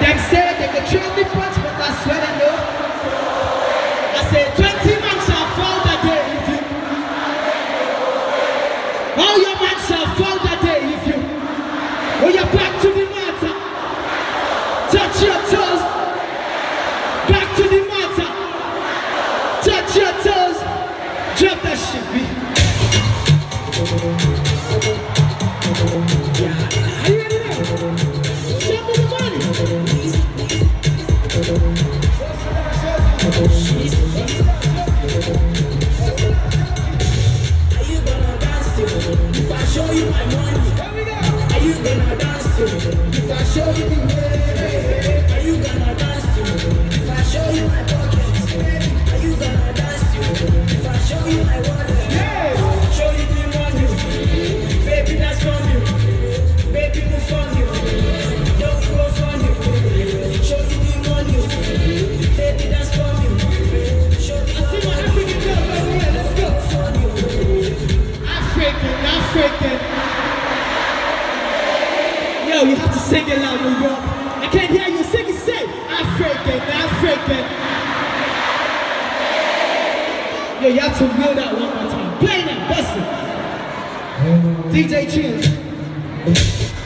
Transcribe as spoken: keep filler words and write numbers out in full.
Them say they could train the punch, but I swear they know. I say twenty man shall fall that day if you. All your man shall fall that day if you. When you're back to the matter, touch your toes. Back to the matter, touch your toes. Drop that shit, B. Yeah, are you ready now? Show me the money. Are you gonna dance to me if I show you my money? Here we go. Are you gonna dance to me if I show you the way? Are you gonna dance to me if I show you my pockets? Are you gonna dance to me if I show you my wallet? Yeah. Show you the money, baby, that's from you. Baby, move from you, don't go from you. Show you the money, baby, that's from you. Show you I see my African girls right here, let's go. African, African. Yo, you have to sing it loud, New York. I can't hear you sing it, say African, African. Yo, you have to reel that one more time. Play that, bust it. D J Chill.